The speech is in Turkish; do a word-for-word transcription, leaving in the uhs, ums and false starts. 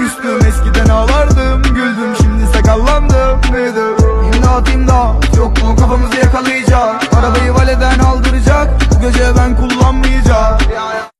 küstüm. Eskiden ağlardım, güldüm, şimdi sakallandım, büyüdüm. İmdat imdat, yok mu kafamızı yakalayacak? Arabayı valeden aldıracak, bu gece ben kullanmayacağım.